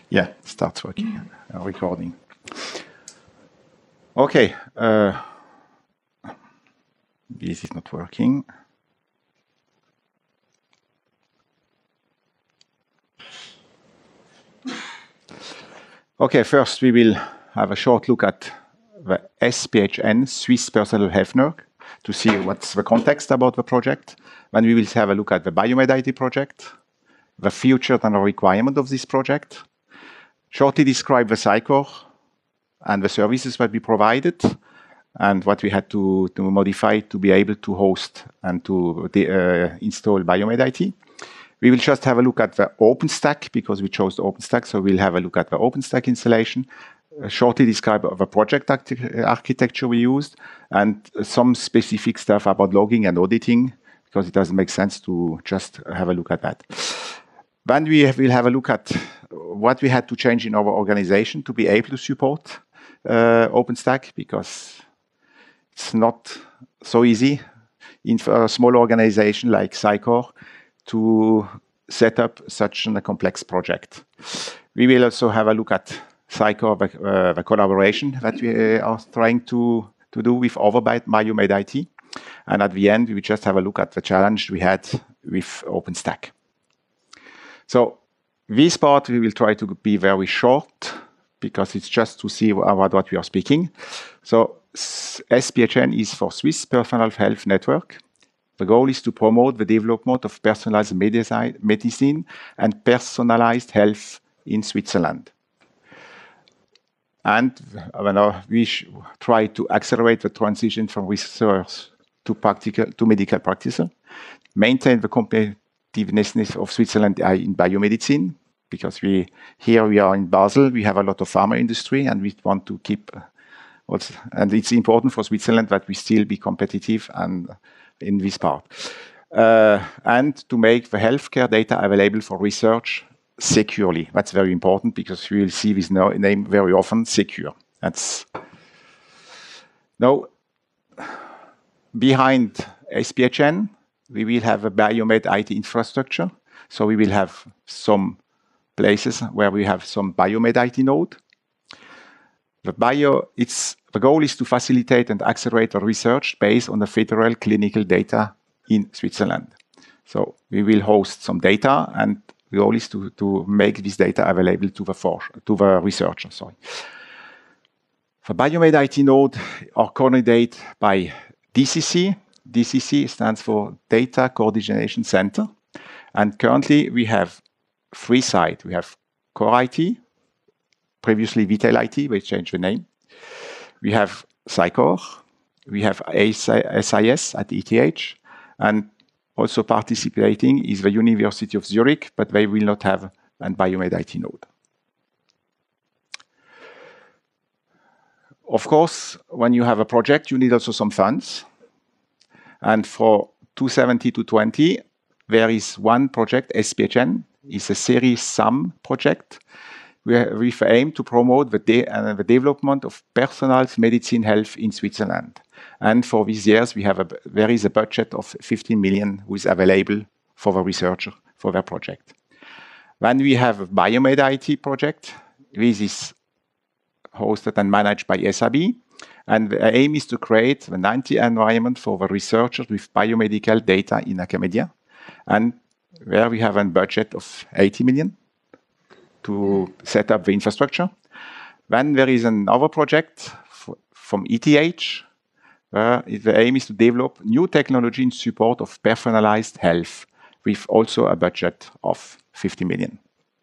Yeah, it starts working. Recording. Okay. This is not working. Okay, first we will have a short look at the SPHN, Swiss Personal Health Network, to see what's the context about the project. Then we will have a look at the Biomed IT project, the future and the requirement of this project, shortly describe the SciCore and the services that we provided, and what we had to modify to be able to host and to install Biomed IT. We will just have a look at the OpenStack, because we chose the OpenStack, so we'll have a look at the OpenStack installation, shortly describe the project architecture we used, and some specific stuff about logging and auditing, because it doesn't make sense to just have a look at that. Then we will have a look at what we had to change in our organization to be able to support OpenStack, because it's not so easy in a small organization like SciCore to set up such a complex project. We will also have a look at SciCore, the collaboration that we are trying to do with other Biomed IT. And at the end, we will just have a look at the challenge we had with OpenStack. So this part we will try to be very short, because it's just to see about what we are speaking. So SPHN is for Swiss Personal Health Network. The goal is to promote the development of personalized medicine and personalized health in Switzerland. And we try to accelerate the transition from research to medical practice, maintain the competitiveness of Switzerland in biomedicine, because we are in Basel, we have a lot of pharma industry, and we want to keep also, and it's important for Switzerland that we still be competitive and in this part. And to make the healthcare data available for research securely. That's very important, because we will see this name very often, secure. That's now behind SPHN, we will have a Biomed IT infrastructure. So we will have some places where we have some Biomed IT node. The goal is to facilitate and accelerate the research based on the federal clinical data in Switzerland. So we will host some data, and the goal is to make this data available to the researcher. The Biomed IT node are coordinated by DCC. DCC stands for Data Coordination Center. And currently we have 3 sites. We have Core IT, previously Vital IT, we changed the name. We have SciCore, we have SIS at ETH, and also participating is the University of Zurich, but they will not have a Biomed IT node. Of course, when you have a project, you need also some funds. And for 270 to 20, there is one project, SPHN, is a Series SAM project. We aim to promote the development of personalized medicine health in Switzerland. And for these years, there is a budget of 15 million who is available for the researcher for their project. Then we have a Biomed IT project. This is hosted and managed by SAB. And the aim is to create an environment for the researchers with biomedical data in academia. And where we have a budget of 80 million. To set up the infrastructure. Then there is another project from ETH, where the aim is to develop new technology in support of personalized health, with also a budget of 50 million.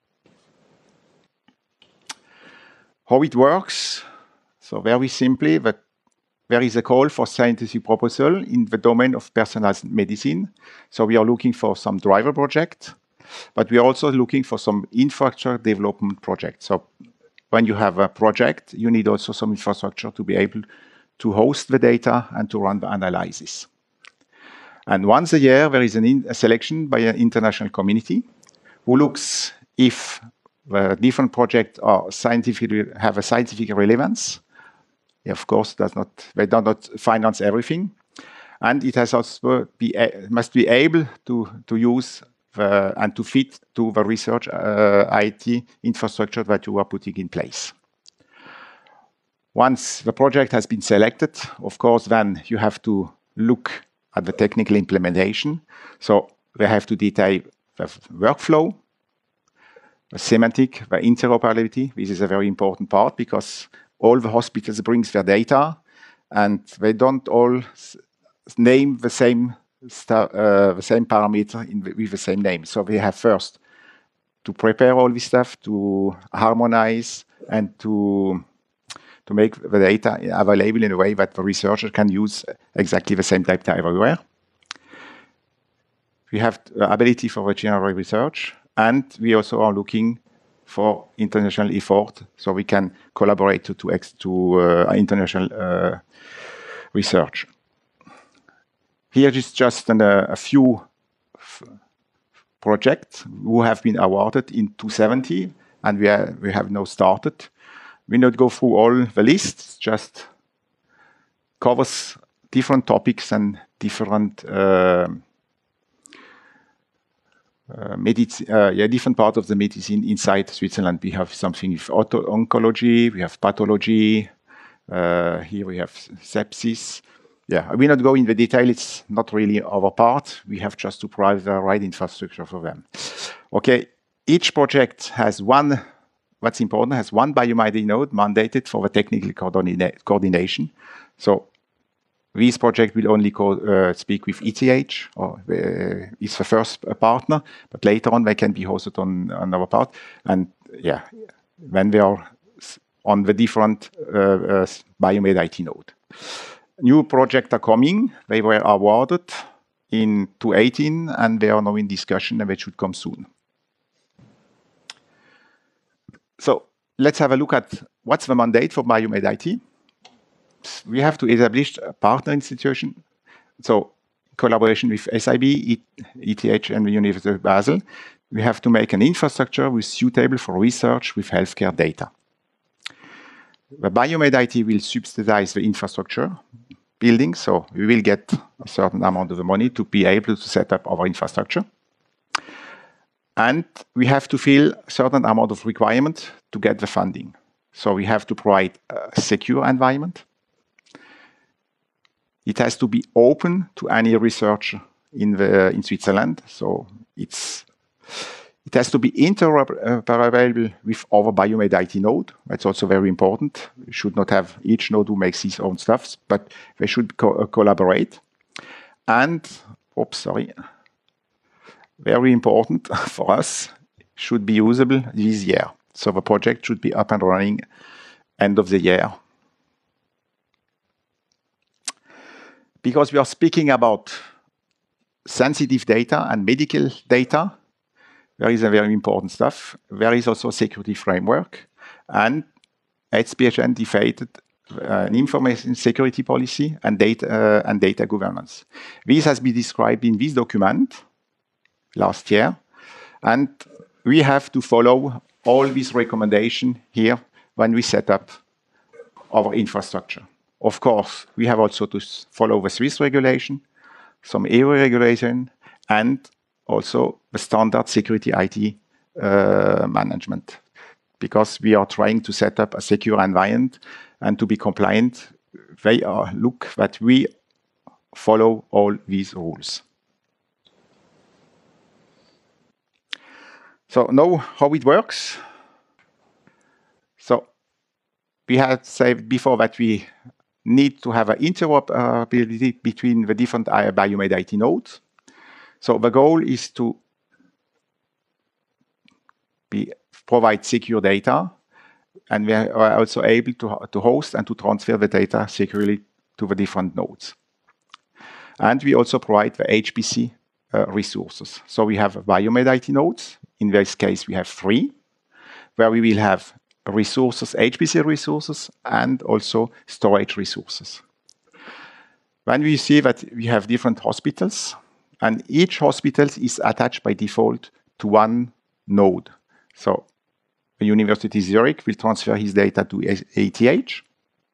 How it works? So very simply, there is a call for scientific proposal in the domain of personalized medicine. So we are looking for some driver project. But we are also looking for some infrastructure development projects. So when you have a project, you need also some infrastructure to be able to host the data and to run the analysis. And once a year, there is a selection by an international community who looks if the different projects have a scientific relevance. Of course, they do not finance everything. And it has also must be able to use and to fit to the research IT infrastructure that you are putting in place. Once the project has been selected, of course, then you have to look at the technical implementation. So we have to detail the workflow, the semantic, the interoperability. This is a very important part because all the hospitals brings their data and they don't all name the same parameter with the same name. So we have first to prepare all this stuff, to harmonize and to make the data available in a way that the researcher can use exactly the same data everywhere. We have the ability for the general research, and we also are looking for international effort, so we can collaborate to international research. Here is just a few projects who have been awarded in 2017, and we have now started. We not go through all the lists, just covers different topics and different different parts of the medicine inside Switzerland. We have something with oncology, we have pathology, here we have sepsis. Yeah, we not go in the detail, it's not really our part. We have just to provide the right infrastructure for them. Okay, each project has one, what's important, has one biomed node mandated for the technical coordination. So this project will only speak with ETH, or is the first partner, but later on they can be hosted on our part. And yeah, when we are on the different biomed IT node. New projects are coming. They were awarded in 2018, and they are now in discussion, and they should come soon. So let's have a look at what's the mandate for biomed IT. We have to establish a partner institution. So collaboration with SIB, ETH, and the University of Basel. We have to make an infrastructure which is suitable for research with healthcare data. The biomed IT will subsidize the infrastructure building, so we will get a certain amount of the money to be able to set up our infrastructure. And we have to fill a certain amount of requirement to get the funding. So we have to provide a secure environment. It has to be open to any researcher in Switzerland. So it has to be interoperable with other biomed IT node. That's also very important. We should not have each node who makes his own stuff, but they should collaborate. And, very important for us, should be usable this year. So the project should be up and running end of the year. Because we are speaking about sensitive data and medical data, there is a very important stuff. There is also a security framework, and SPHN defined an information security policy and data governance. This has been described in this document last year, and we have to follow all these recommendations here when we set up our infrastructure. Of course, we have also to follow the Swiss regulation, some EU regulation, and also the standard security IT management, because we are trying to set up a secure environment and to be compliant. They look that we follow all these rules. So now how it works. So we had said before that we need to have an interoperability between the different biomed IT nodes. So the goal is to provide secure data, and we are also able to host and to transfer the data securely to the different nodes. And we also provide the HPC resources. So we have biomed IT nodes. In this case, we have 3, where we will have resources, HPC resources, and also storage resources. When we see that we have different hospitals, and each hospital is attached by default to one node. So the University of Zurich will transfer his data to ETH.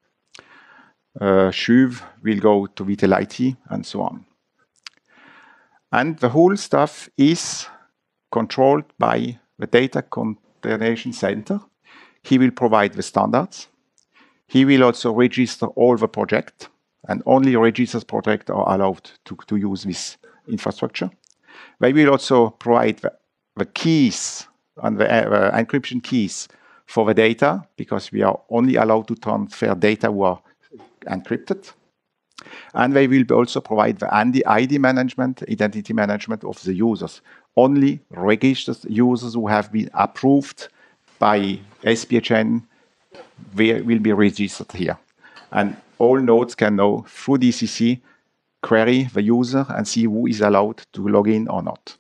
CHUV will go to Vital IT, and so on. And the whole stuff is controlled by the data coordination center. He will provide the standards. He will also register all the projects, and only registered projects are allowed to use this infrastructure. They will also provide the keys and the encryption keys for the data, because we are only allowed to transfer data who are encrypted. And they will also provide the ID management, identity management of the users. Only registered users who have been approved by SPHN will be registered here. And all nodes can now, through DCC, query the user and see who is allowed to log in or not.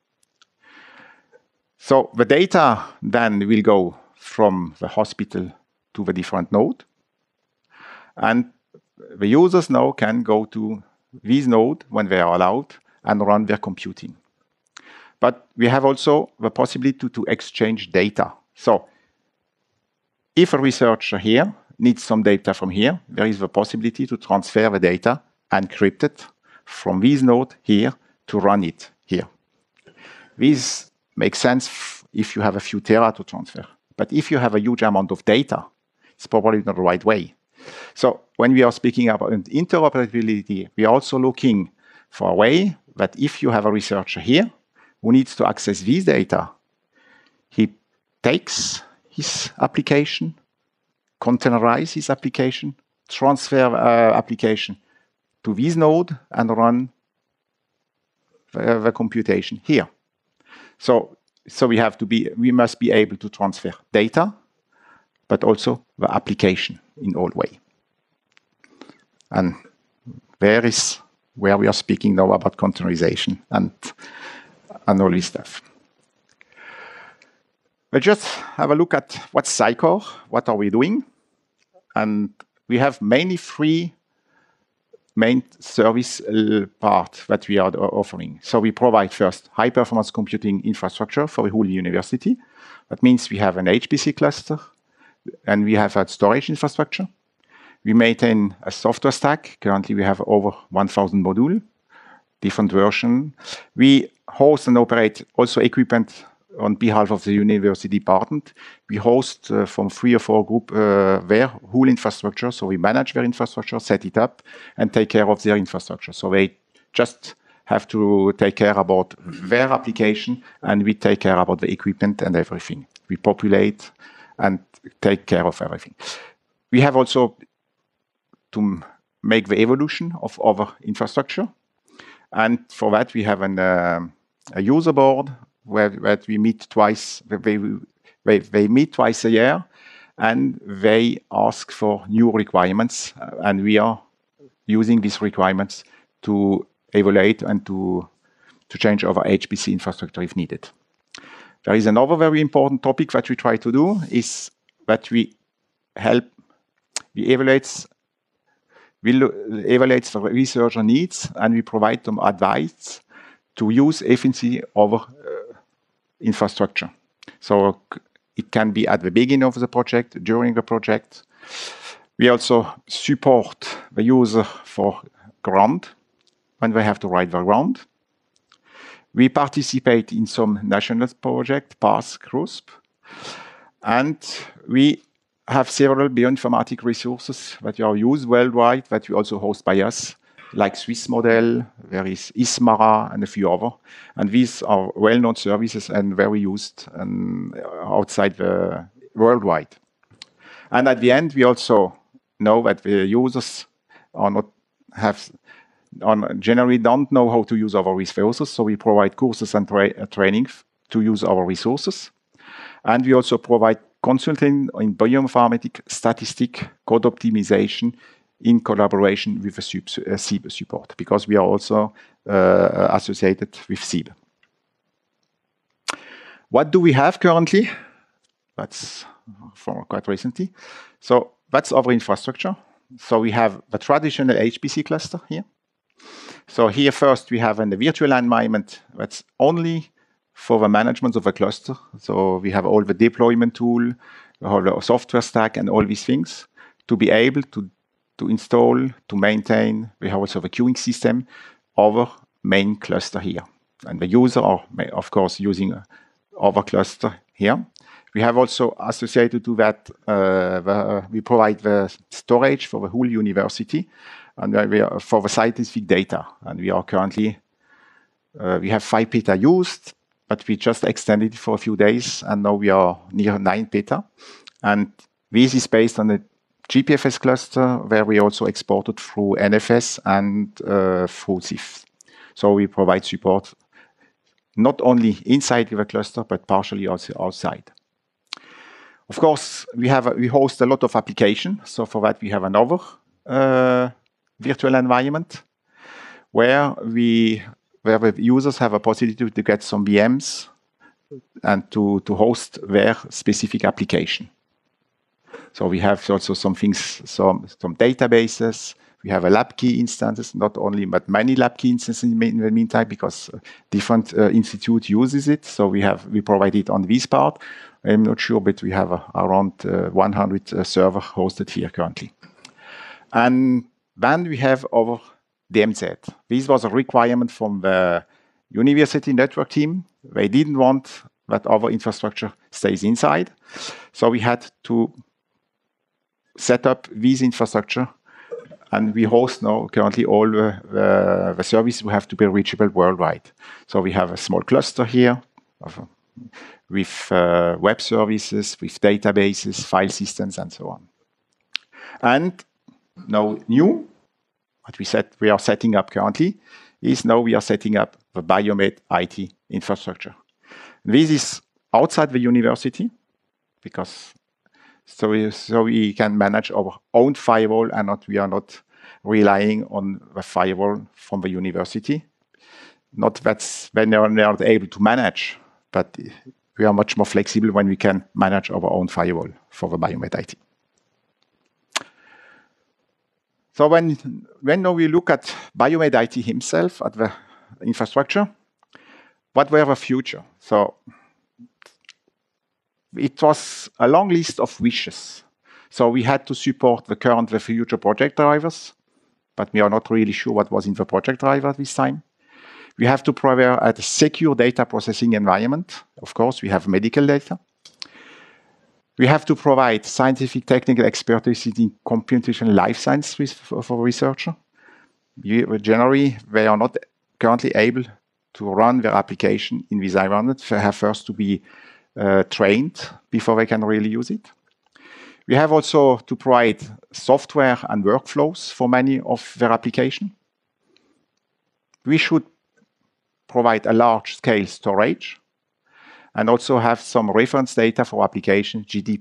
So the data then will go from the hospital to the different node. And the users now can go to this node when they are allowed and run their computing. But we have also the possibility to exchange data. So if a researcher here needs some data from here, there is the possibility to transfer the data encrypted from this node here to run it here. This makes sense if you have a few tera to transfer. But if you have a huge amount of data, it's probably not the right way. So when we are speaking about interoperability, we are also looking for a way that if you have a researcher here who needs to access this data, he takes his application, containerize his application, transfer application to this node and run the computation here. So we must be able to transfer data, but also the application in all way. And there is where we are speaking now about containerization and all this stuff. Let's just have a look at what's Sitecore, what are we doing? And we have mainly three main service part that we are offering. So we provide first high-performance computing infrastructure for the whole university. That means we have an HPC cluster, and we have a storage infrastructure. We maintain a software stack. Currently, we have over 1,000 modules, different versions. We host and operate also equipment on behalf of the university department. We host from 3 or 4 groups their whole infrastructure. So we manage their infrastructure, set it up, and take care of their infrastructure. So they just have to take care about their application, and we take care about the equipment and everything. We populate and take care of everything. We have also to make the evolution of our infrastructure. And for that, we have a user board where we meet twice. They meet twice a year, and they ask for new requirements. And we are using these requirements to evaluate and to change our HPC infrastructure if needed. There is another very important topic that we try to do is that we evaluate the researcher needs, and we provide them advice to use efficiently our infrastructure. So it can be at the beginning of the project, during the project. We also support the user for grant when they have to write the grant. We participate in some national projects, PASS, CRUSP, and we have several bioinformatic resources that are used worldwide that we also host by us, like Swiss Model, there is ISMARA, and a few other. And these are well-known services and very used outside the worldwide. And at the end, we also know that the users generally don't know how to use our resources, so we provide courses and training to use our resources. And we also provide consulting in bioinformatics, statistics, code optimization in collaboration with the SIB support, because we are also associated with SIB. What do we have currently? That's from quite recently. So that's our infrastructure. So we have the traditional HPC cluster here. So here first we have a virtual environment that's only for the management of the cluster. So we have all the deployment tool, all the software stack, and all these things to be able to install, to maintain. We have also the queuing system, our main cluster here. and the user are, of course, using our cluster here. We have also associated to that, we provide the storage for the whole university and for the scientific data. And we are currently, we have 5 peta used, but we just extended it for a few days, and now we are near 9 peta. And this is based on the GPFS cluster, where we also exported through NFS and through CIFS. So we provide support not only inside the cluster, but partially also outside. Of course, we host a lot of applications. So for that, we have another virtual environment where the users have a possibility to get some VMs and to host their specific application. So we have also some things, some databases. We have a LabKey instances, not only, but many LabKey instances in the meantime, because different institute uses it. So we provide it on this part. I'm not sure, but we have around 100 servers hosted here currently. And then we have our DMZ. This was a requirement from the university network team. They didn't want that our infrastructure stays inside. So we had to set up this infrastructure, and we host now currently all the services who have to be reachable worldwide. So we have a small cluster here with web services, with databases, file systems, and so on. And now new, what we are setting up currently, is now we are setting up the Biomed IT infrastructure. This is outside the university, because so we can manage our own firewall, and we are not relying on the firewall from the university. Not that when they are not able to manage, but we are much more flexible when we can manage our own firewall for the Biomed IT. So when now we look at Biomed IT himself, at the infrastructure, what were the future? So it was a long list of wishes. So we had to support the current, the future project drivers, but we are not really sure what was in the project driver at this time. We have to provide a secure data processing environment. Of course, we have medical data. We have to provide scientific technical expertise in computational life science for researcher. Generally, they are not currently able to run their application in this environment. They have first to be trained before they can really use it. We have also to provide software and workflows for many of their applications. We should provide a large-scale storage and also have some reference data for application,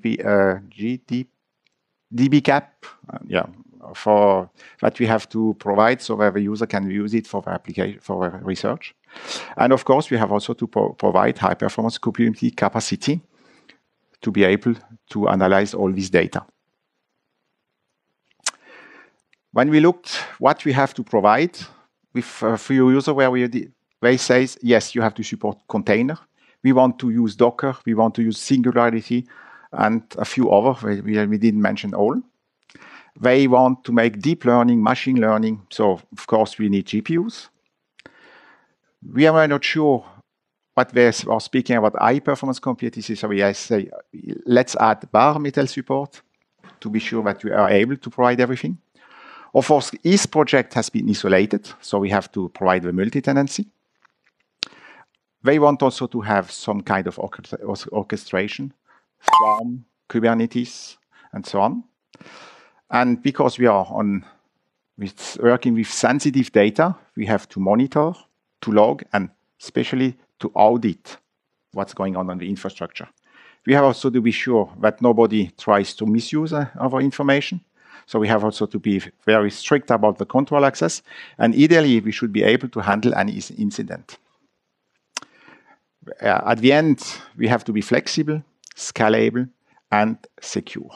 DBCAP, for that we have to provide so that the user can use it for the application, for the research. And of course, we have also to provide high-performance computing capacity to be able to analyze all this data. When we looked what we have to provide with a few users where they say, yes, you have to support container. We want to use Docker. We want to use Singularity and a few others. We didn't mention all. They want to make deep learning, machine learning. So, of course, we need GPUs. We are not sure what they are speaking about high-performance computing. So I say, let's add bare metal support to be sure that we are able to provide everything. Of course, each project has been isolated, so we have to provide the multi-tenancy. They want also to have some kind of orchestration, Swarm, Kubernetes, and so on. And because we are working with sensitive data, we have to monitor, to log, and especially to audit what's going on the infrastructure. We have also to be sure that nobody tries to misuse our information. So we have also to be very strict about the control access. And ideally, we should be able to handle any incident. At the end, we have to be flexible, scalable, and secure.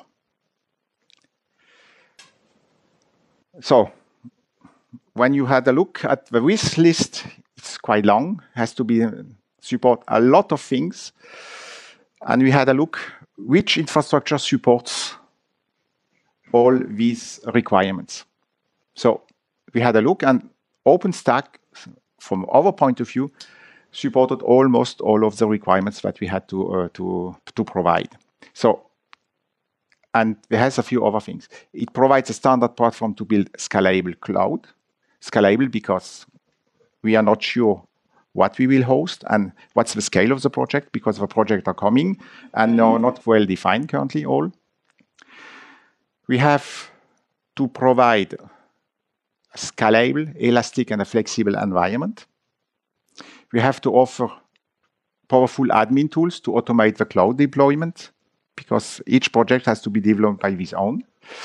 So when you had a look at the wish list, it's quite long, has to be support a lot of things. And we had a look which infrastructure supports all these requirements. So we had a look, and OpenStack, from our point of view, supported almost all of the requirements that we had to provide. So, and it has a few other things. It provides a standard platform to build scalable cloud. Scalable because we are not sure what we will host and what's the scale of the project, because the projects are coming and are not well defined currently all. We have to provide a scalable, elastic, and a flexible environment. We have to offer powerful admin tools to automate the cloud deployment, because each project has to be developed by its own.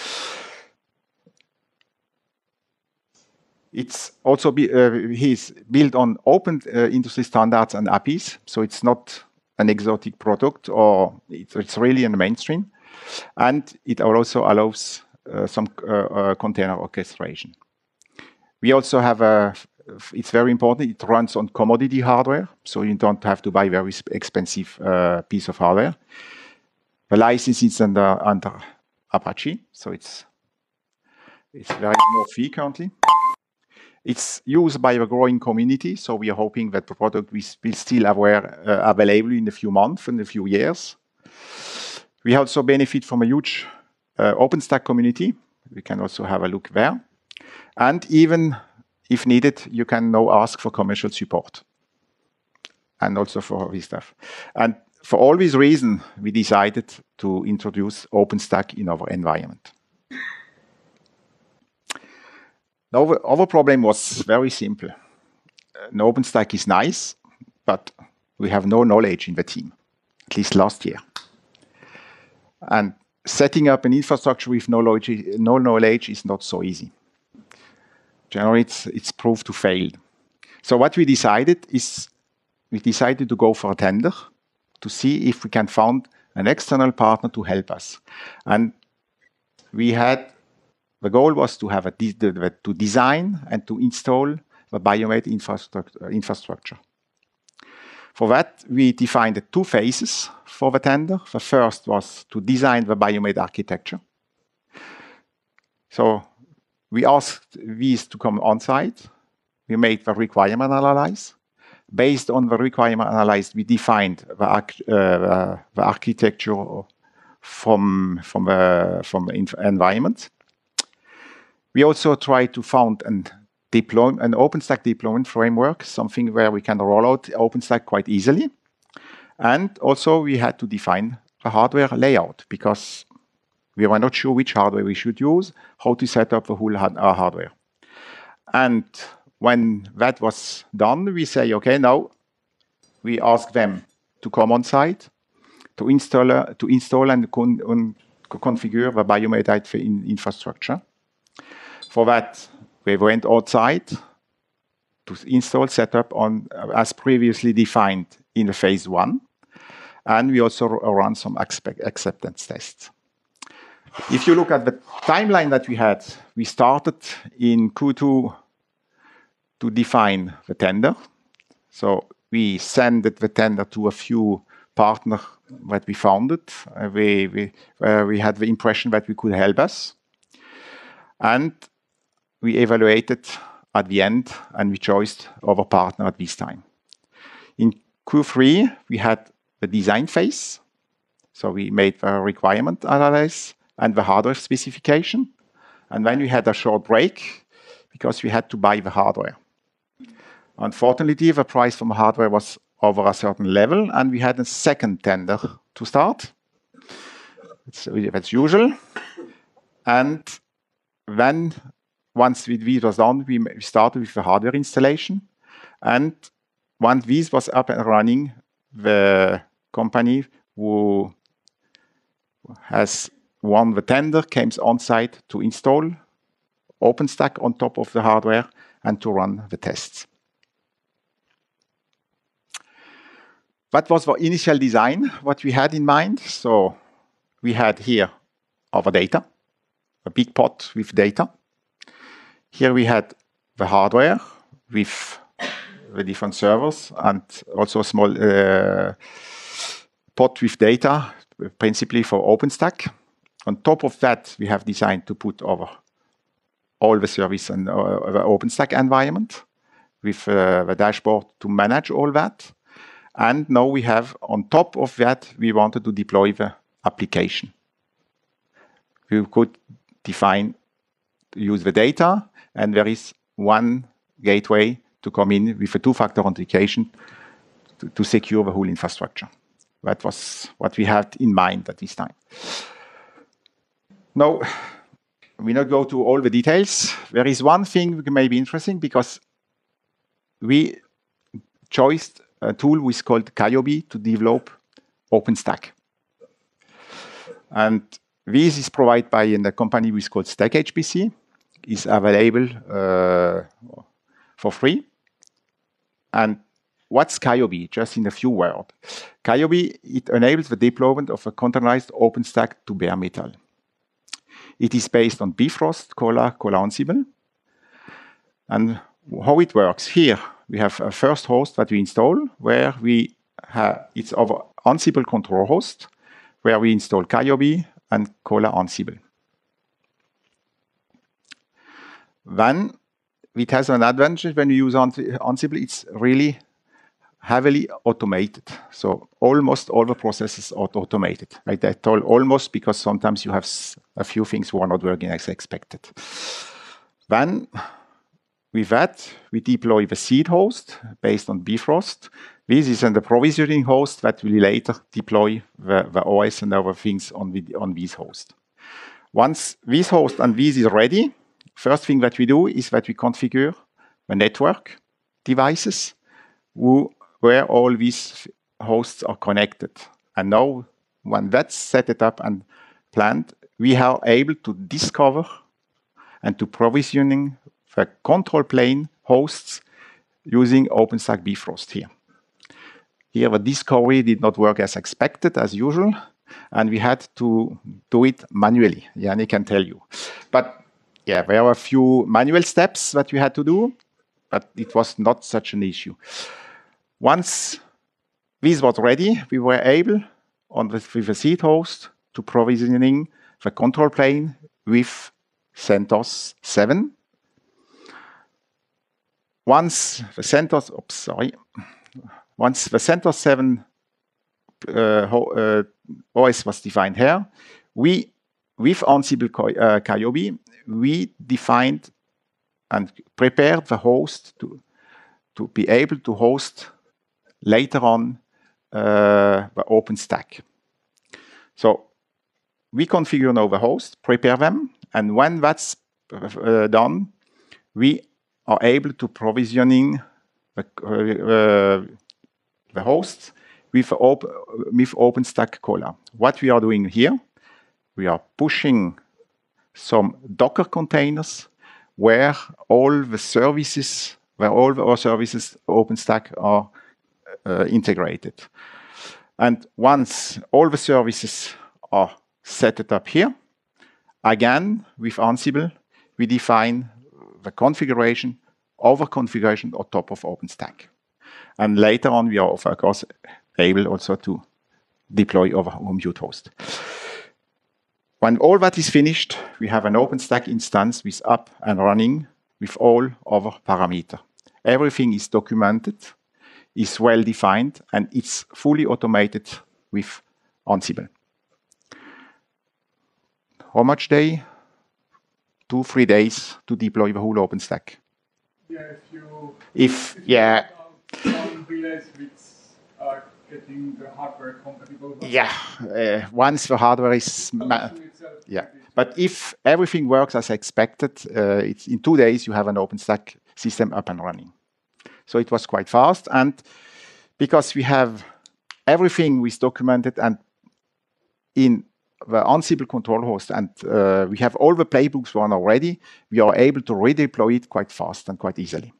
It's also he's built on open industry standards and APIs, so it's not an exotic product, or it's really in the mainstream. And it also allows some container orchestration. We also have it's very important, it runs on commodity hardware, so you don't have to buy very expensive piece of hardware. The license is under Apache, so it's very small fee currently. It's used by a growing community, so we are hoping that the product will still available in a few months and a few years. We also benefit from a huge OpenStack community. We can also have a look there. And even if needed, you can now ask for commercial support. And also for this stuff. And for all these reasons, we decided to introduce OpenStack in our environment. Now, our problem was very simple. An OpenStack is nice, but we have no knowledge in the team, at least last year. And setting up an infrastructure with no knowledge is not so easy. Generally, it's proved to fail. So what we decided is, we decided to go for a tender to see if we can find an external partner to help us. And the goal was to have to design and to install the Biomed infrastructure. For that, we defined 2 phases for the tender. The first was to design the Biomed architecture. So we asked these to come on site. We made the requirement analysis. Based on the requirement analysis, we defined the architecture from the environment. We also tried to find an OpenStack deployment framework, something where we can roll out OpenStack quite easily. And also we had to define a hardware layout, because we were not sure which hardware we should use, how to set up the whole hardware. And when that was done, we say, okay, now we ask them to come on site to install and configure the Biomed infrastructure. For that, we went outside to install, set up as previously defined in the phase 1. And we also run some acceptance tests. If you look at the timeline that we had, we started in Q2 to define the tender. So we sent the tender to a few partners that we founded. We had the impression that we could help us. And we evaluated at the end, and we chose our partner at this time. In Q3, we had the design phase. So we made the requirement analysis and the hardware specification. And then we had a short break because we had to buy the hardware. Unfortunately, the price from hardware was over a certain level, and we had a second tender to start. That's usual. And then once this was done, we started with the hardware installation. And once this was up and running, the company who has won the tender came on site to install OpenStack on top of the hardware and to run the tests. That was the initial design, what we had in mind. So we had here our data, a big pot with data. Here we had the hardware with the different servers and also a small pot with data, principally for OpenStack. On top of that, we have designed to put over all the service and the OpenStack environment. with the dashboard to manage all that. And now we have, on top of that, we wanted to deploy the application. We could define, use the data, and there is one gateway to come in with a two-factor authentication to secure the whole infrastructure. That was what we had in mind at this time. Now, we not go to all the details. There is one thing that may be interesting because we chose a tool which is called Kyobi to develop OpenStack. And this is provided by a company which is called StackHPC. It's available for free. And what's Kyobi? Just in a few words. Kyobi, it enables the deployment of a containerized OpenStack to bare metal. It is based on Bifrost, Cola, Ansible. And how it works here, we have a first host that we install where we have, it's our Ansible control host, where we install Kyobi and Cola Ansible. Then it has an advantage when you use Ansible, it's really heavily automated. So almost all the processes are automated. Right? I told almost because sometimes you have a few things who are not working as expected. Then with that, we deploy the seed host based on Bifrost. This is the provisioning host that will later deploy the OS and other things on this host. Once this host and this is ready, first thing that we do is that we configure the network devices where all these hosts are connected. And now, when that's set it up and planned, we are able to discover and to provisioning the control plane hosts using OpenStack Bifrost here. Here, the discovery did not work as expected, as usual, and we had to do it manually. Yannick can tell you. But yeah, there were a few manual steps that we had to do, but it was not such an issue. Once this was ready, we were able, with the seed host, to provisioning the control plane with CentOS 7. Once the CentOS 7 OS was defined here, with Ansible Kyobi, we defined and prepared the host to be able to host later on the OpenStack. So we configure now the host, prepare them, and when that's done, we are able to provisioning the host with OpenStack Cola. What we are doing here, we are pushing some Docker containers where all our services OpenStack are integrated. And once all the services are set up here, again, with Ansible, we define the configuration, our configuration on top of OpenStack. And later on, we are, of course, able also to deploy our compute host. When all that is finished, we have an OpenStack instance with up and running with all our parameters. Everything is documented, is well defined, and it's fully automated with Ansible. How much day? 2-3 days to deploy the whole OpenStack. If relays which are getting the hardware compatible. Yeah, once the hardware is but if everything works as expected, it's in 2 days you have an OpenStack system up and running. So it was quite fast, and because we have everything was documented and in the Ansible control host, and we have all the playbooks one already, we are able to redeploy it quite fast and quite easily.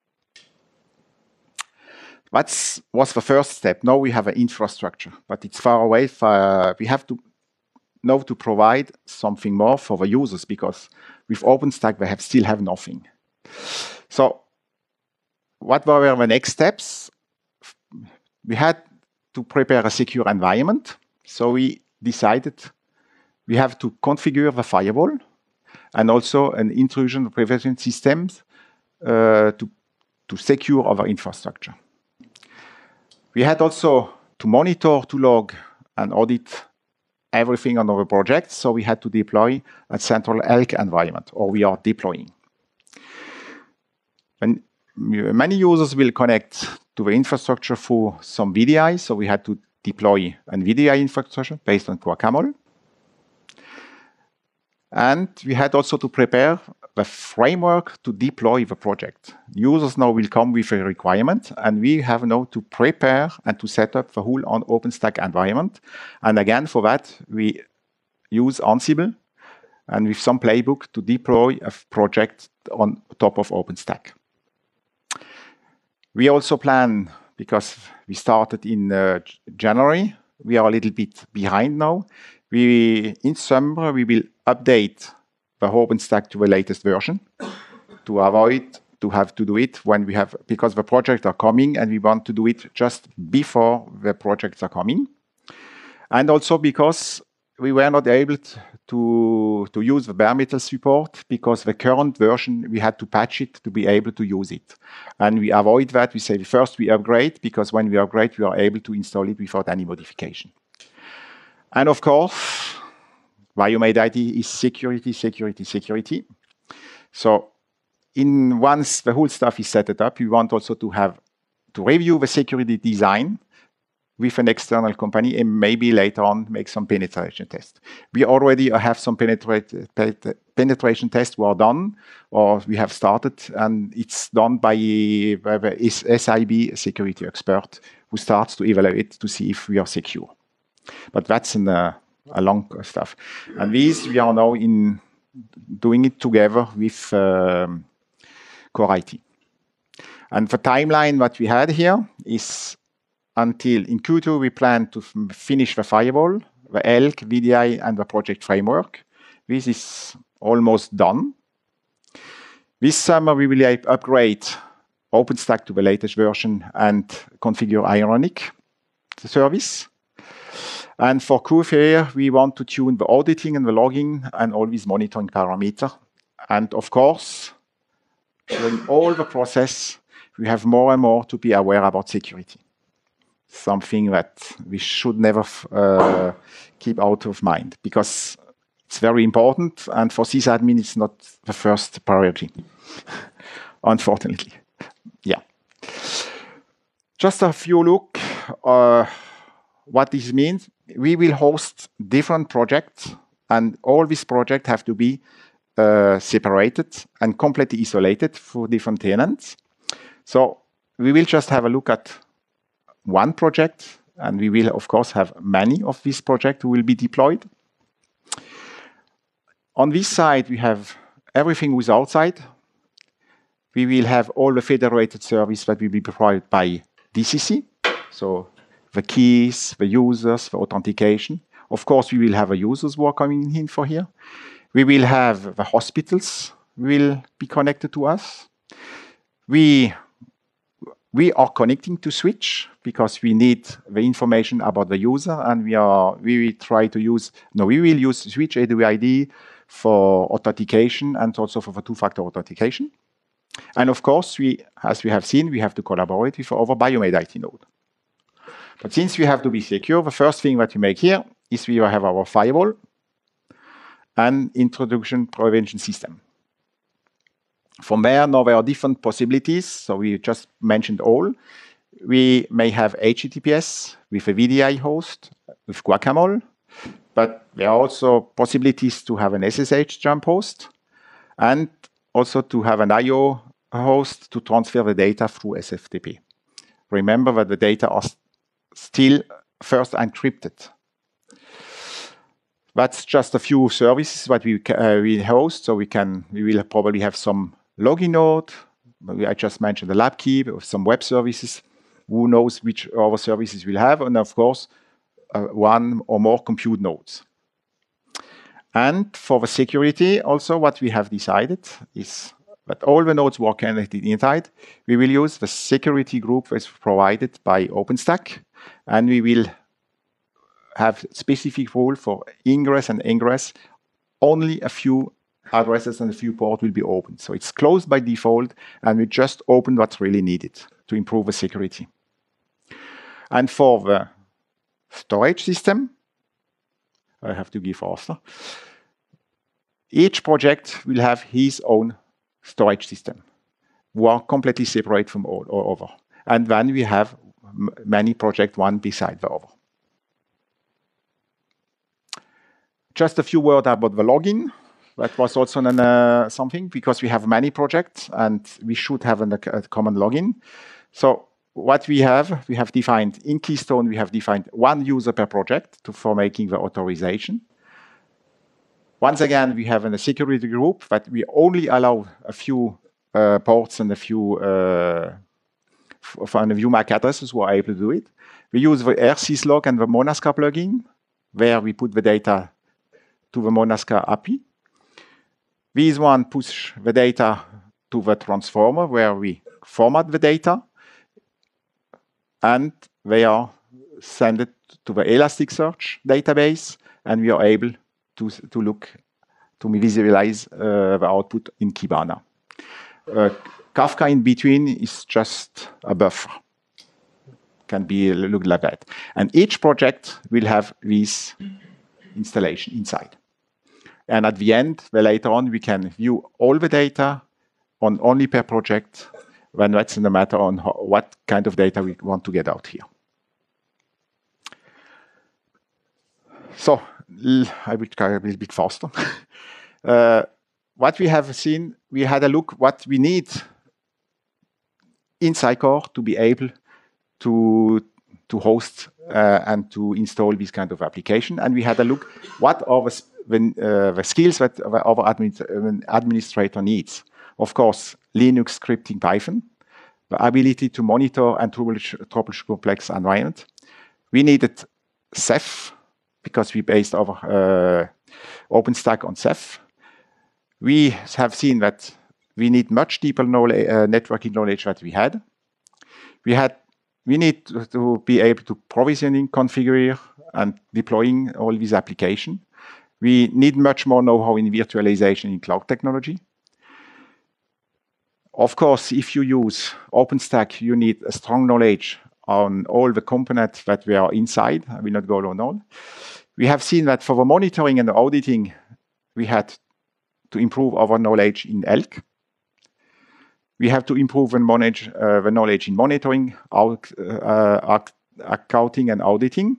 That was the first step. Now we have an infrastructure, but it's far away. We have to now to provide something more for the users, because with OpenStack they still have nothing. So what were the next steps? We had to prepare a secure environment. So we decided we have to configure the firewall and also an intrusion prevention system to to secure our infrastructure. We had also to monitor, to log, and audit everything on our project, so we had to deploy a central ELK environment, or we are deploying. When many users will connect to the infrastructure through some VDI, so we had to deploy a VDI infrastructure based on Guacamole. And we had also to prepare the framework to deploy the project. Users now will come with a requirement, and we have now to prepare and to set up the whole on OpenStack environment. And again, for that, we use Ansible and with some playbook to deploy a project on top of OpenStack. We also plan, because we started in January, we are a little bit behind now. In summer, we will update the OpenStack to the latest version to avoid to have to do it when we have, because the projects are coming and we want to do it just before the projects are coming. And also because we were not able to use the bare metal support, because the current version, we had to patch it to be able to use it. And we avoid that. We say first we upgrade, because when we upgrade, we are able to install it without any modification. And of course, Biomed ID is security, security, security. So once the whole stuff is set up, we want also to have to review the security design with an external company and maybe later on make some penetration tests. We already have some penetration tests were done, or we have started, and it's done by the SIB security expert who starts to evaluate to see if we are secure. But that's a long stuff. And these, we are now doing it together with Core IT. And the timeline what we had here is until in Q2, we plan to finish the firewall, the ELK, VDI, and the project framework. This is almost done. This summer, we will upgrade OpenStack to the latest version and configure Ironic service. And for Q4, we want to tune the auditing and the logging and all these monitoring parameters. And of course, during all the process, we have more and more to be aware about security. Something that we should never keep out of mind, because it's very important. And for sysadmin, it's not the first priority, unfortunately. Yeah. Just a few look what this means. We will host different projects, and all these projects have to be separated and completely isolated for different tenants. So we will just have a look at one project, and we will, of course, have many of these projects who will be deployed. On this side, we have everything who's outside. We will have all the federated service that will be provided by DCC. So the keys, the users, the authentication. Of course, we will have a users who are coming in for here. We will have the hospitals will be connected to us. We are connecting to Switch because we need the information about the user, and we will try to use, we will use Switch AWID for authentication and also for the two-factor authentication. And of course, as we have seen, we have to collaborate with our Biomed IT node. But since we have to be secure, the first thing that we make here is we have our firewall and introduction prevention system. From there, now there are different possibilities. So we just mentioned all. We may have HTTPS with a VDI host, with Guacamole, but there are also possibilities to have an SSH jump host and also to have an IO host to transfer the data through SFTP. Remember that the data are still first encrypted. That's just a few services that we host. So we will probably have some login node. I just mentioned the lab key with some web services. Who knows which other services we'll have? And of course, one or more compute nodes. And for the security, also what we have decided is that all the nodes were connected inside. We will use the security group that's provided by OpenStack, and we will have specific rule for ingress and egress, only a few addresses and a few ports will be open. So it's closed by default, and we just open what's really needed to improve the security. And for the storage system, I have to give faster. Each project will have his own storage system, who are completely separate from all other. And then we have many projects, one beside the other. Just a few words about the login. That was also something, because we have many projects and we should have a common login. So what we have defined in Keystone, we have defined one user per project for making the authorization. Once again, we have a security group that we only allow a few ports and a few from the view MAC addresses who are able to do it. We use the rsyslog and the Monasca plugin, where we put the data to the Monasca API. This one push the data to the transformer, where we format the data, and they are sent it to the Elasticsearch database, and we are able to visualize the output in Kibana. Kafka in between is just a buffer. Can be looked like that. And each project will have this installation inside. And at the end, later on, we can view all the data on only per project, when that's in the matter on what kind of data we want to get out here. So I will try a little bit faster. What we have seen, we had a look what we need in Sitecore to be able to host and to install this kind of application. And we had a look what are the skills that our administrator needs. Of course, Linux scripting Python, the ability to monitor and troubleshoot complex environment. We needed Ceph, because we based our OpenStack on Ceph. We have seen that we need much deeper networking knowledge that we had. We need to be able to provisioning, configure, and deploying all these applications. We need much more know-how in virtualization in cloud technology. Of course, if you use OpenStack, you need a strong knowledge on all the components that we are inside. I will not go on all. We have seen that for the monitoring and the auditing, we had to improve our knowledge in ELK. We have to improve the knowledge in monitoring, accounting, and auditing.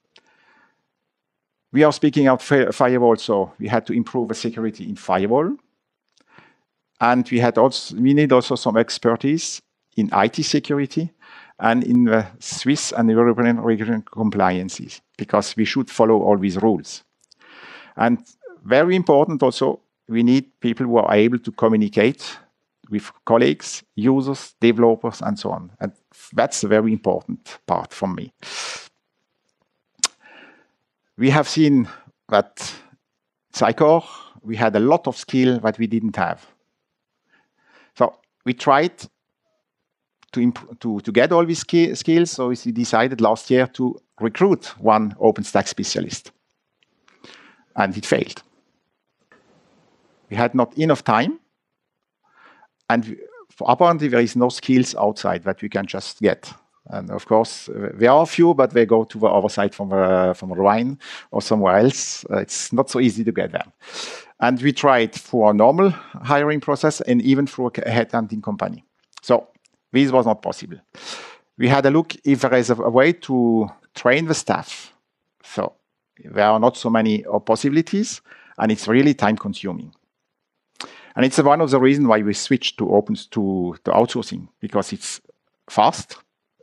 We are speaking out firewall, so we had to improve the security in firewall. And we need also some expertise in IT security and in the Swiss and European regulatory compliances, because we should follow all these rules. And very important also, we need people who are able to communicate with colleagues, users, developers, and so on. And that's a very important part for me. We have seen that Sitecore, we had a lot of skill that we didn't have. So we tried to get all these skills, so we decided last year to recruit one OpenStack specialist. And it failed. We had not enough time, and apparently there is no skills outside that we can just get. And of course, there are a few, but they go to the other side from the Rhine or somewhere else. It's not so easy to get them. And we tried for a normal hiring process and even through a headhunting company. So this was not possible. We had a look if there is a way to train the staff. So there are not so many possibilities, and it's really time consuming. And it's one of the reasons why we switched to outsourcing, because it's fast.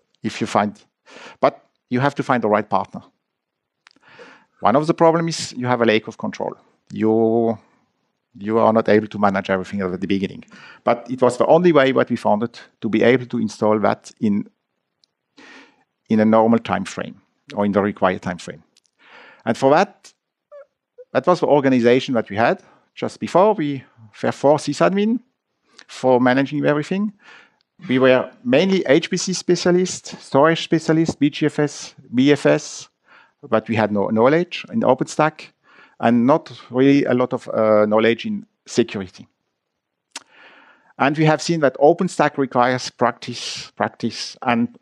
But you have to find the right partner. One of the problems is you have a lack of control. You are not able to manage everything at the beginning. But it was the only way that we found it to be able to install that in a normal time frame, or in the required time frame. And for that was the organization that we had just before. We were 4 sysadmin for managing everything. We were mainly HPC specialists, storage specialists, BGFS, BFS, but we had no knowledge in OpenStack, and not really a lot of knowledge in security. And we have seen that OpenStack requires practice, and.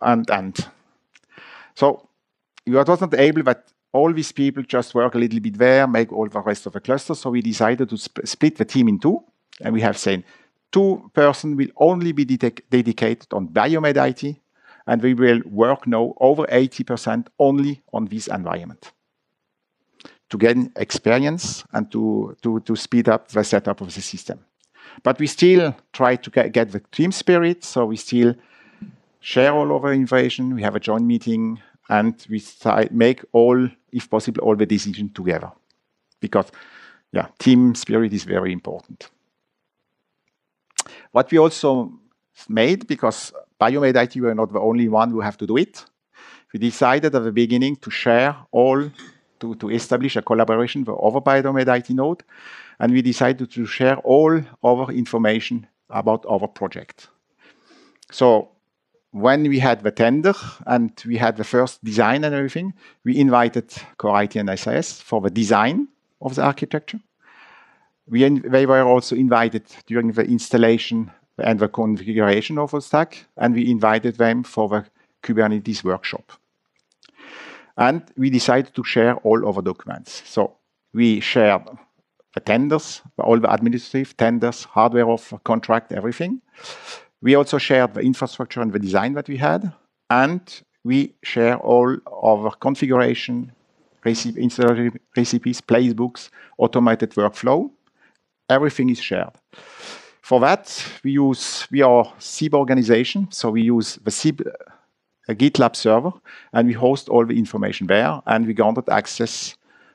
So we were not able that all these people just work a little bit there, make all the rest of the cluster. So we decided to split the team in two. And we have said 2 persons will only be dedicated on Biomed IT. And we will work now over 80% only on this environment to gain experience and to speed up the setup of the system. But we still try to get the team spirit, so we still share all of our information, we have a joint meeting, and we make all, if possible, all the decisions together. Because, yeah, team spirit is very important. What we also made, because Biomed IT were not the only one who have to do it, we decided at the beginning to share all, to establish a collaboration with other Biomed IT node, and we decided to share all our information about our project. So when we had the tender and we had the first design and everything, we invited Core IT and SIS for the design of the architecture. They were also invited during the installation and the configuration of the stack, and we invited them for the Kubernetes workshop. And we decided to share all our documents. So we shared the tenders, all the administrative tenders, hardware offer, contract, everything. We also shared the infrastructure and the design that we had, and we share all our configuration, installation recipes, playbooks, automated workflow. Everything is shared. For that, we are SIB organization, so we use the SIB GitLab server, and we host all the information there, and we granted access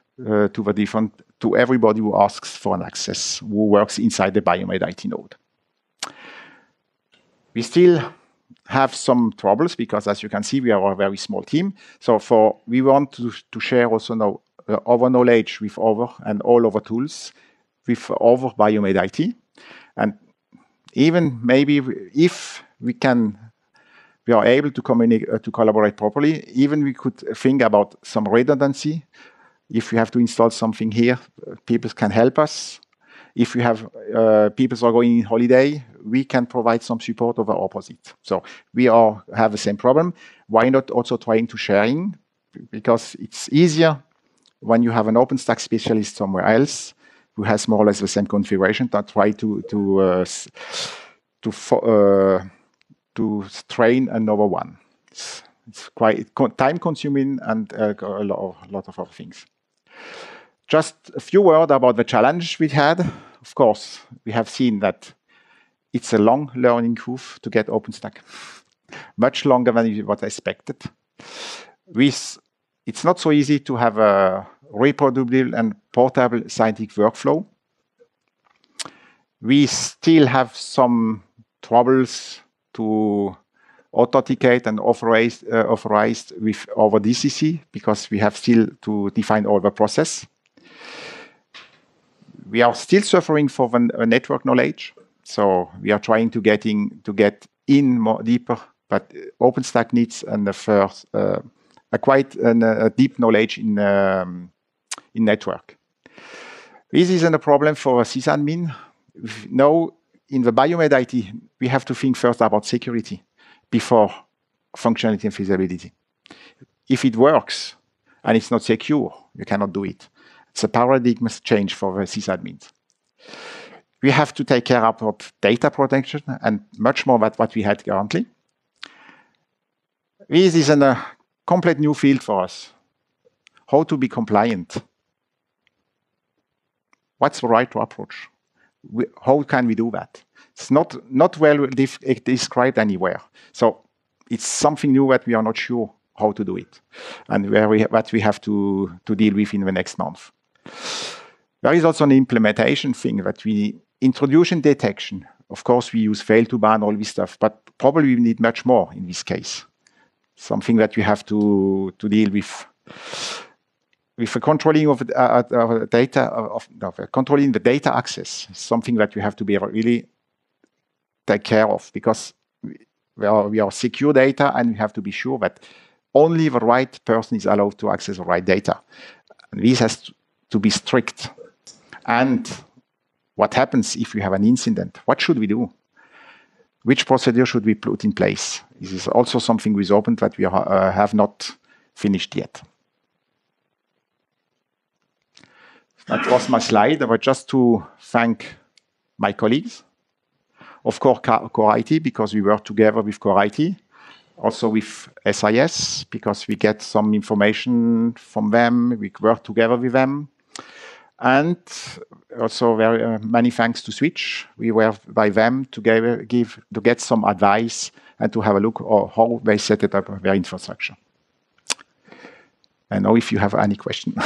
to everybody who asks for an access, who works inside the Biomed IT node. We still have some troubles because, as you can see, we are a very small team. So we want to share also now our knowledge with and all our tools with other Biomed IT. And even maybe if we are able to communicate, to collaborate properly, even we could think about some redundancy. If we have to install something here, people can help us. If we have people are going on holiday, we can provide some support or the opposite. So we have the same problem. Why not also trying to sharing? Because it's easier when you have an OpenStack specialist somewhere else who has more or less the same configuration to try to train another one. It's quite time-consuming and a lot of other things. Just a few words about the challenge we had. Of course, we have seen that it's a long learning curve to get OpenStack, much longer than what I expected. It's not so easy to have a reproducible and portable scientific workflow. We still have some troubles to authenticate and authorize with our DCC because we have still to define all the process. We are still suffering for the network knowledge, so we are trying to get in more deeper. But OpenStack needs quite a deep knowledge in network. This isn't a problem for a sysadmin. Now, in the Biomed IT, we have to think first about security before functionality and feasibility. If it works and it's not secure, you cannot do it. It's a paradigm change for the sysadmins. We have to take care of data protection and much more than what we had currently. This is a complete new field for us. How to be compliant? What's the right approach? How can we do that? It's not well described anywhere. So it's something new that we are not sure how to do it, and what we have to deal with in the next month. There is also an implementation thing that we intrusion detection. Of course, we use fail to ban, all this stuff, but probably we need much more in this case. Something that we have to deal with the controlling of data, controlling the data access. Something that we have to be really take care of because we are secure data, and we have to be sure that only the right person is allowed to access the right data. And this has to be strict. And What happens if we have an incident? What should we do? Which procedure should we put in place? This is also something with Open that we have not finished yet. That was my slide. I was just to thank my colleagues. Of course, Core IT, because we work together with Core IT. Also with SIS, because we get some information from them. We work together with them. And also very many thanks to Switch. We were by them to get some advice and to have a look at how they set it up their infrastructure. And now if you have any question.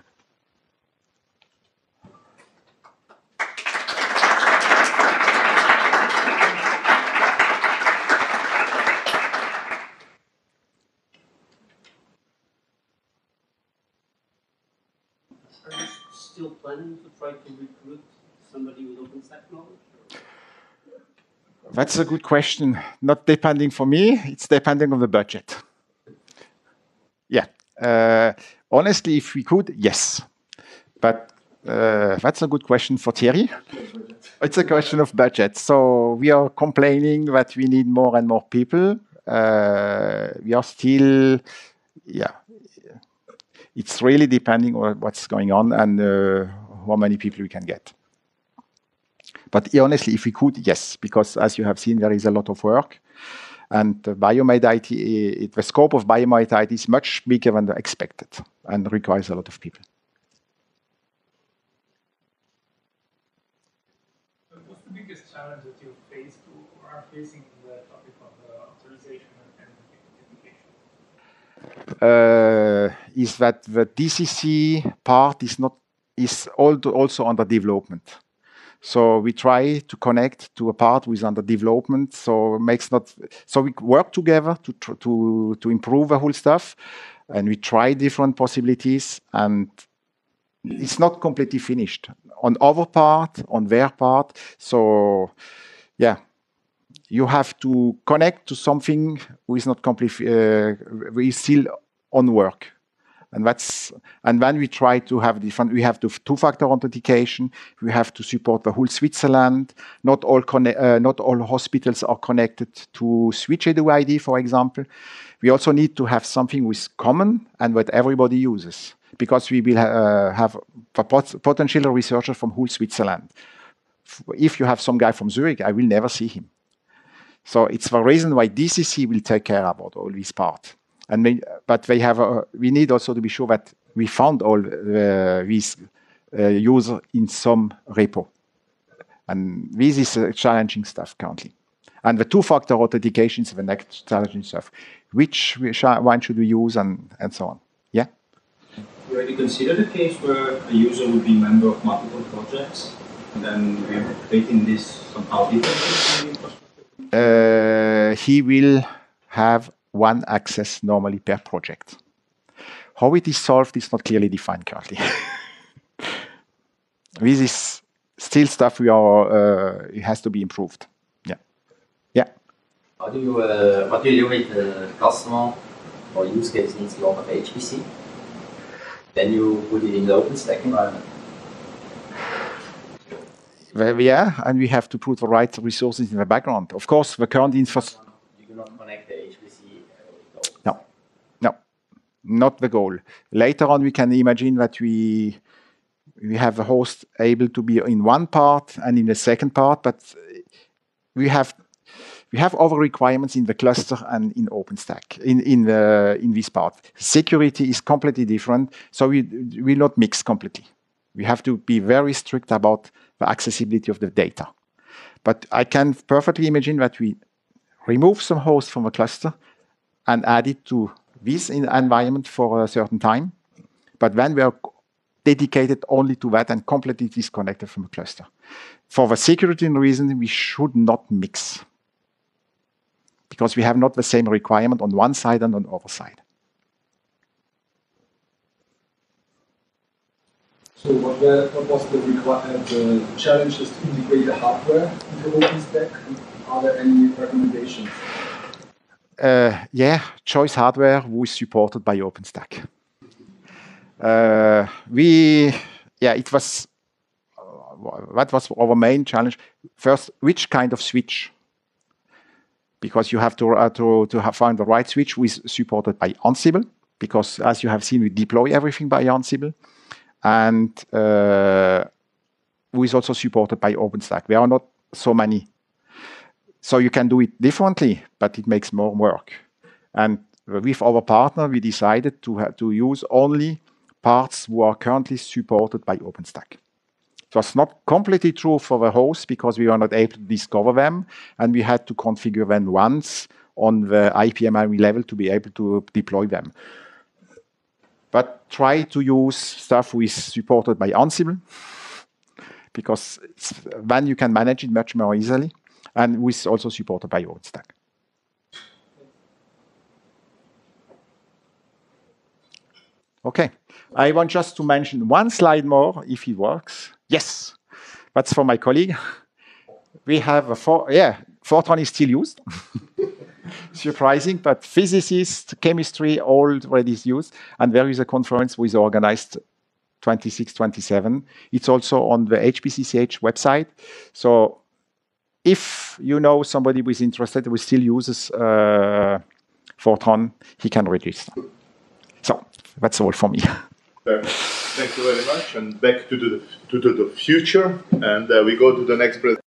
Are you still planning to try to recruit somebody with OpenStack knowledge? That's a good question. Not depending for me, it's depending on the budget. Yeah. Honestly, if we could, yes. But that's a good question for Thierry. It's a question of budget. So we are complaining that we need more and more people. We are still, yeah. It's really depending on what's going on and how many people we can get. But honestly, if we could, yes, because as you have seen, there is a lot of work. And Biomed IT, the scope of Biomed IT is much bigger than expected and requires a lot of people. What's the biggest challenge that you faced or are facing in the topic of authorization and authentication? Is that the DCC part is also under development. So we try to connect to a part with under development. So we work together to improve the whole stuff, and we try different possibilities, and it's not completely finished on our part, on their part. So yeah, you have to connect to something who is not completely, we still on work. And when we try to have different, we have to two-factor authentication. We have to support the whole Switzerland. Not all hospitals are connected to Switch Edu ID, for example. We also need to have something with common and what everybody uses, because we will have a potential researcher from whole Switzerland. If you have some guy from Zurich, I will never see him. So it's the reason why DCC will take care about all this part. But we need also to be sure that we found all these users in some repo. And this is challenging stuff currently. And the two-factor authentication is the next challenging stuff. Which one should we use and so on? Yeah? You already considered a case where a user would be a member of multiple projects and then we're creating this somehow differently? He will have one access normally per project. How it is solved is not clearly defined currently. This is still stuff it has to be improved. Yeah. Yeah. What do you do with the customer or use case needs a lot of HPC? Then you put it in the OpenStack environment. Well, yeah, and we have to put the right resources in the background. Of course, the current infrastructure. You cannot connect the HPC. No, not the goal. Later on, we can imagine that we have a host able to be in one part and in the second part, but we have other requirements in the cluster and in OpenStack in this part. Security is completely different, so we will not mix completely. We have to be very strict about the accessibility of the data. But I can perfectly imagine that we remove some hosts from a cluster and add it to this environment for a certain time. But then we are dedicated only to that and completely disconnected from the cluster. For the security reason, we should not mix, because we have not the same requirement on one side and on the other side. So what was the challenges to integrate the hardware into OpenStack? Are there any recommendations? Yeah, choice hardware was supported by OpenStack. It was what was our main challenge? First, which kind of switch? Because you have to find the right switch which is supported by Ansible, because as you have seen, we deploy everything by Ansible, and who is also supported by OpenStack. There are not so many. So you can do it differently, but it makes more work. And with our partner, we decided to use only parts who are currently supported by OpenStack. It was not completely true for the host because we were not able to discover them, and we had to configure them once on the IPMI level to be able to deploy them. But try to use stuff which is supported by Ansible, because then you can manage it much more easily, and which is also supported by OpenStack. Okay, I want just to mention one slide more, if it works. Yes, that's for my colleague. We have Fortran is still used. Surprising, but physicists, chemistry, all already is used. And there is a conference which is organized 26, 27. It's also on the HPCCH website. So if you know somebody who is interested, who still uses Fortran, he can register. So that's all for me. Thank you very much. And back to the future. And we go to the next presentation.